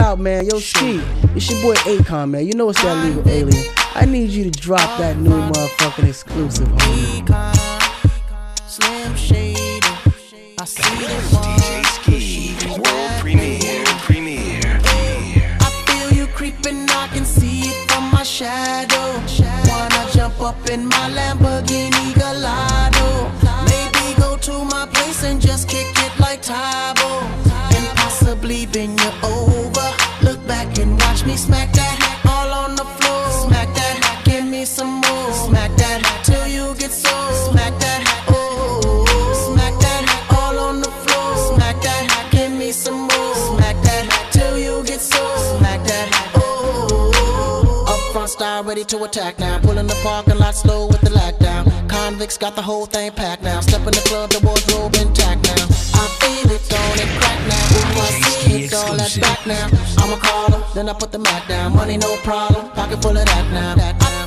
out, man. Yo, Ski, it's your boy Akon, man. You know it's that legal alien. I need you to drop that new motherfucking exclusive, homie. Slim Shady, I see the DJ Ski, world premiere. I feel you creeping, I can see it from my shadow. Wanna jump up in my Lamborghini Gallardo? Maybe go to my place and just kick it like Tybo, and possibly bend you over. Look back and watch me smack that all on the floor. Smack that, give me some more. Smack that till you get sore. Smack that, oh, smack that all on the floor. Smack that, give me some more. Smack that till you get sore. Smack that, oh. Up front style, ready to attack now. Pull in the parking lot slow with the lag down. Convicts got the whole thing packed now. Step in the club, the wardrobe intact now. I feel it, don't it crack now. Ooh, I see it's all that back now. I'ma call her, then I put the Mac down. Money no problem, pocket full of that now. I